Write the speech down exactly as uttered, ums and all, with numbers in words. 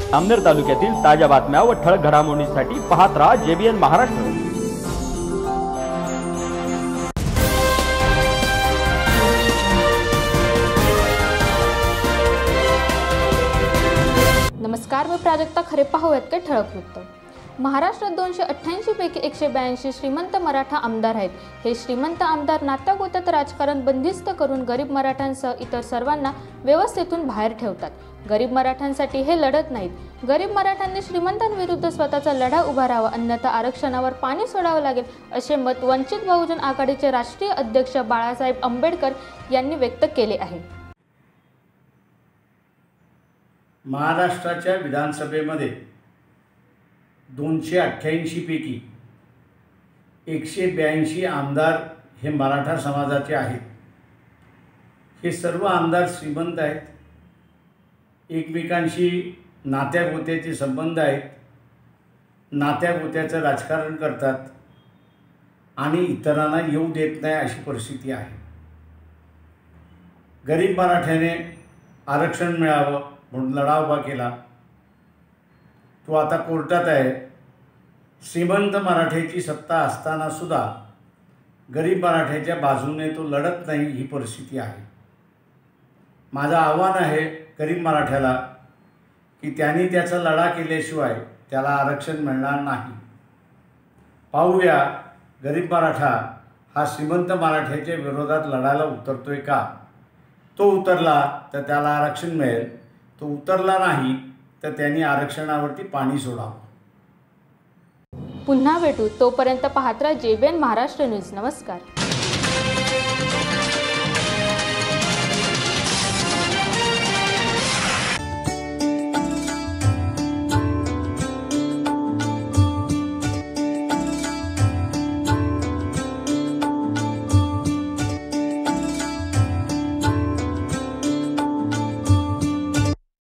अमनेर तालुक्यातील ताज्या बातम्या व ठळक घडामोडींसाठी पाहत राहा जेबीएन महाराष्ट्र। नमस्कार, मी प्राजक्ता खरे। पाहूयात काही ठळक वृत्त। महाराष्ट्रात दोनशे अठ्ठ्याऐंशी पैकी एकशे ब्याऐंशी श्रीमंत मराठा आमदार आहेत। हे श्रीमंत आमदार नात्यागोत्यात राजकारण बंदिस्त करून गरीब मराठ्यांसह इतर सर्वांना व्यवस्थेतून बाहेर ठेवतात। गरीब मराठ्यांसाठी हे लढत नाहीत। गरीब मराठ्यांनी श्रीमंतांविरुद्ध स्वतःचा लढा उभारावा, अन्यथा आरक्षणावर पाणी सोडावं लागेल, असे मत वंचित बहुजन आघाडीचे राष्ट्रीय अध्यक्ष बाळासाहेब आंबेडकर यांनी व्यक्त केले आहे। महाराष्ट्राच्या विधानसभेमध्ये दोनशे अठ्ठ्याऐंशी पैकी एकशे ब्याऐंशी आमदार हे मराठा समाजाचे आहेत। हे सर्व आमदार श्रीमंत आहेत, एकमेकांशी नात्यागोत्याचे संबंध आहेत, नात्यागोत्याचं राजकारण करतात आणि इतरांना येऊ देत नाही अशी परिस्थिती आहे। गरीब मराठ्याने आरक्षण मिळावं म्हणून लढा उभा केला, तो आता कोर्टात आहे। श्रीमंत मराठ्याची सत्ता असताना सुद्धा गरीब मराठ्याच्या बाजूने तो लढत नाही, ही परिस्थिती आहे। माझं आव्हान आहे गरीब मराठ्याला की त्यांनी त्याचा लढा केल्याशिवाय त्याला आरक्षण मिळणार नाही। पाहूया गरीब मराठा हा श्रीमंत मराठ्याच्या विरोधात लढायला उतरतोय का। तो उतरला तर त्याला आरक्षण मिळेल, तो उतरला नाही तर त्यांनी आरक्षणावरती पाणी सोडावं। पुन्हा भेटू, तोपर्यंत पाहत राहा जेबीएन महाराष्ट्र न्यूज। नमस्कार।